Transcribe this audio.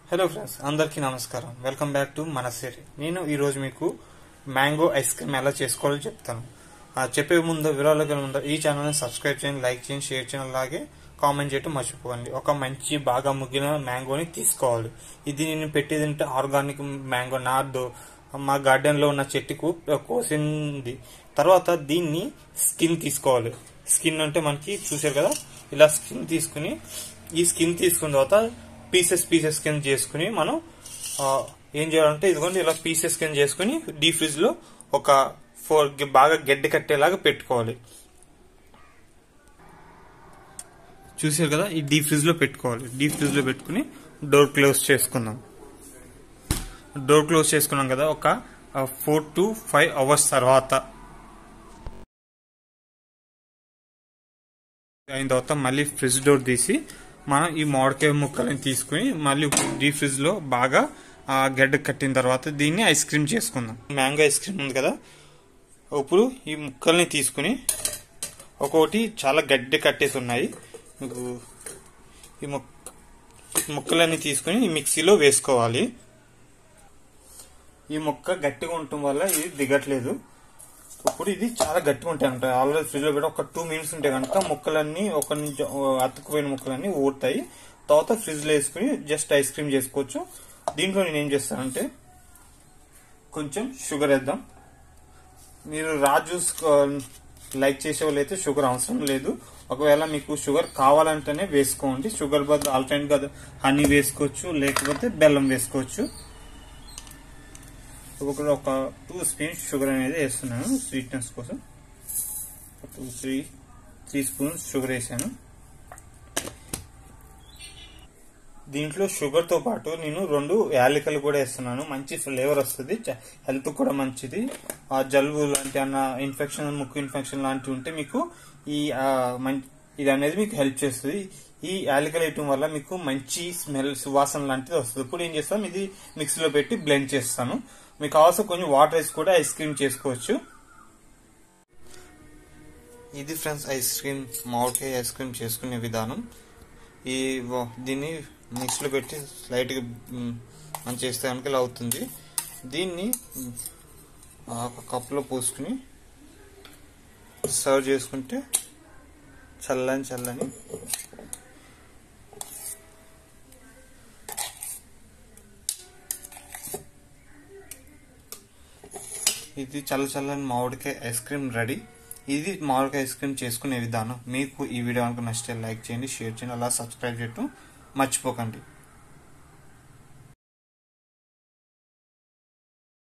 Hello friends, అందరికీ నమస్కారం. Welcome back to మన సిరీ. నేను ఈరోజు మీకు మ్యాంగో ఐస్ క్రీమ్ ఎలా చేసుకోవాలో చెప్తాను. చెప్పే ముందు వివరాలకు ముందు ఈ ఛానల్ని సబ్స్క్రైబ్ చేయండి, లైక్ చేయండి, షేర్ చేయండి, అలాగే కామెంట్ చేయడం మర్చిపోకండి. ఒక మంచి బాగా ముగ్గిన మ్యాంగోని తీసుకోవాలి. ఇది నేను పెట్టేది ఆర్గానిక్ మ్యాంగో, నార్దు మా గార్డెన్ లో ఉన్న చెట్టుకు కోసింది. తర్వాత దీన్ని స్కిన్ తీసుకోవాలి. స్కిన్ అంటే మనకి చూసారు కదా, ఇలా స్కిన్ తీసుకుని ఈ స్కిన్ తీసుకున్న తర్వాత పీసెస్ కింద చేసుకుని మనం ఏం చేయాలంటే ఇదిగోండి ఇలా పీసెస్ కింద చేసుకుని డీ ఫ్రిడ్జ్ లో ఒక 4 బాగా గడ్డి కట్టేలాగా పెట్టుకోవాలి. చూసారు కదా, ఈ డీ ఫ్రిడ్జ్ లో పెట్టుకోవాలి. డీ ఫ్రిడ్జ్ లో పెట్టుకుని డోర్ క్లోజ్ చేసుకుందాం. డోర్ క్లోజ్ చేసుకున్నాం కదా, ఒక 4 to 5 hours తర్వాత అయిన తర్వాత మళ్ళీ ఫ్రిడ్జ్ డోర్ తీసి మనం ఈ మామిడికాయ ముక్కలను తీసుకుని మళ్ళీ డీ ఫ్రిడ్జ్ లో బాగా గడ్డ కట్టిన తర్వాత దీన్ని ఐస్ క్రీమ్ చేసుకుందాం. మ్యాంగో ఐస్ క్రీమ్ ఉంది కదా, ఇప్పుడు ఈ ముక్కల్ని తీసుకుని ఒక్కొక్కటి చాలా గడ్డి కట్టేసి ఉన్నాయి. మీకు ఈ ముక్కలన్నీ తీసుకుని ఈ మిక్సీలో వేసుకోవాలి. ఈ ముక్క గట్టిగా ఉండటం వల్ల ఇది దిగట్లేదు. ఇప్పుడు ఇది చాలా గట్టిగా ఉంటాయి అంట. ఆల్రెడీ ఫ్రిడ్జ్ లో పెట్టి ఒక 2 minutes ఉంటే కనుక ముక్కలన్నీ ఒక నుంచి అతుక్కుపోయిన ముక్కలన్నీ ఊడతాయి. తర్వాత ఫ్రిడ్జ్ లో వేసుకుని జస్ట్ ఐస్ క్రీమ్ చేసుకోవచ్చు. దీంట్లో నేను ఏం చేస్తానంటే కొంచెం షుగర్ వేద్దాం. మీరు రా జ్యూస్ లైక్ చేసే వాళ్ళు అయితే షుగర్ అవసరం లేదు. ఒకవేళ మీకు షుగర్ కావాలంటేనే వేసుకోండి. షుగర్ బదులు ఆల్టర్నేట్ గా హనీ వేసుకోవచ్చు, లేకపోతే బెల్లం వేసుకోవచ్చు. ఒక 2 spoons షుగర్ అనేది వేస్తున్నాను స్వీట్నెస్ కోసం. 3 spoons షుగర్ వేసాను. దీంట్లో షుగర్ తో పాటు నేను 2 యాలకులు కూడా వేస్తున్నాను. మంచి ఫ్లేవర్ వస్తుంది, హెల్త్ కూడా మంచిది. జలుబు లాంటి అన్న ఇన్ఫెక్షన్, ముక్కు ఇన్ఫెక్షన్ లాంటివి ఉంటే మీకు ఇది అనేది మీకు హెల్ప్ చేస్తుంది. ఈ యాలకులు వేయటం వల్ల మీకు మంచి స్మెల్, సువాసన లాంటిది వస్తుంది. ఇప్పుడు ఏం చేస్తాం, ఇది మిక్సీలో పెట్టి బ్లెండ్ చేస్తాను. మీకు కావాల్సిన కొంచెం వాటర్ వేసి కూడా ఐస్ క్రీమ్ చేసుకోవచ్చు. ఇది ఫ్రెండ్స్ ఐస్ క్రీమ్, మామిడికాయ ఐస్ క్రీమ్ చేసుకునే విధానం. దీన్ని మిక్సీలో పెట్టి స్లైట్ గా మనం చేస్తే కనుక ఇలా అవుతుంది. దీన్ని ఒక కప్లో పోసుకుని సర్వ్ చేసుకుంటే చల్లని ఇది చల్లని మామిడికాయ ఐస్ క్రీమ్ రెడీ. ఇది మామిడికాయ ఐస్ క్రీమ్ చేసుకునే విధానం. మీకు ఈ వీడియో కనుక నచ్చితే లైక్ చేయండి, షేర్ చేయండి, అలా సబ్స్క్రైబ్ చేయడం మర్చిపోకండి.